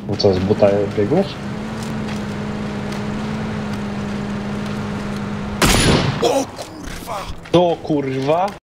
No co, z buta biegłeś? O kurwa! To kurwa!